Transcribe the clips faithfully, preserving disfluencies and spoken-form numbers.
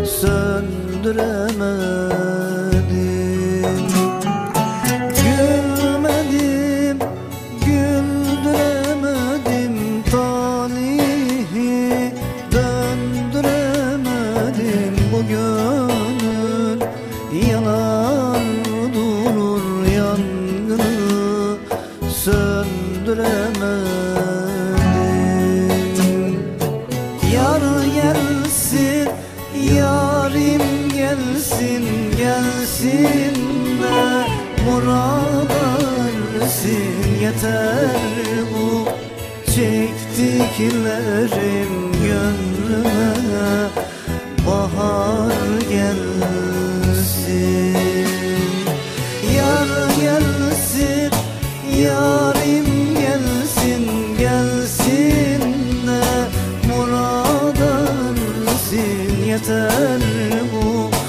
söndüremedim. Gülmedim, güldüremedim, talihi döndüremedim. Bu gönül yanar durur, yangını söndüremedim. Yar gelsin, yarim gelsin, gelsin de murad ersin. Yeter bu çektiklerim gönlüme bahar gelsin. Yar gelsin, yarim gelsin, gelsin de murad ersin. Yeter bu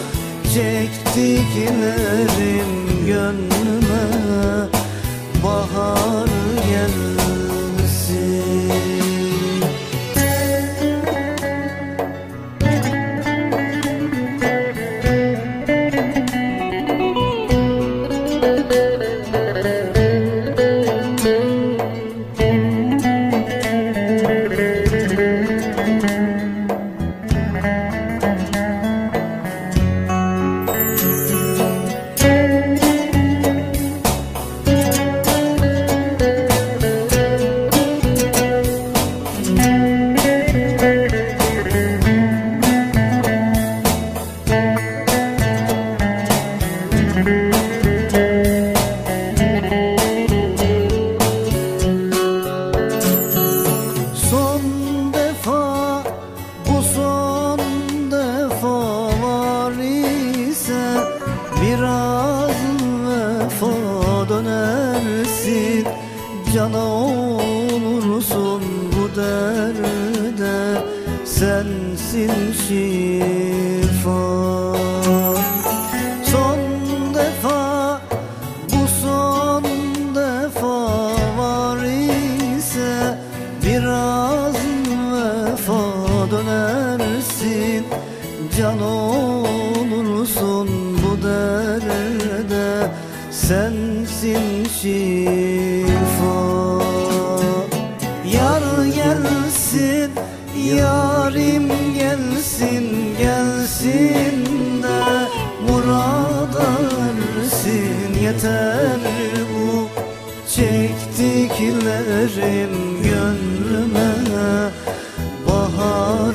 çektiklerim gönlüme bahar gelsin. Son defa, bu son defa var ise biraz vefa dönersin. Cana olursun bu derde, sensin şifa. Son defa, bu son defa var ise biraz vefa dönersin. Can olursun bu derde, sensin şifa. Yar gelsin, yarim gelsin, gelsin de murad ersin. Yeter bu çektiklerim gönlüme bahar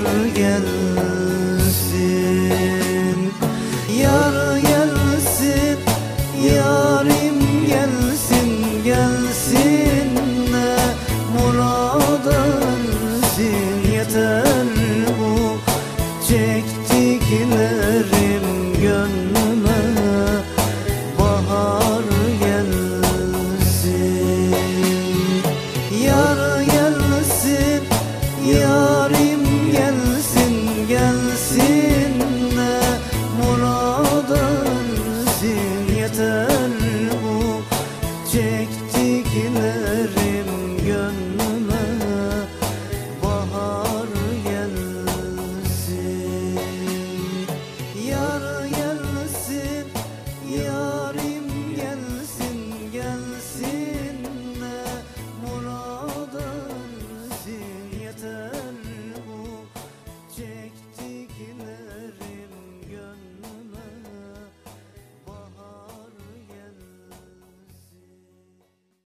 gelsin. Yar gelsin, yarim gelsin, gelsin de murad ersin. Yeter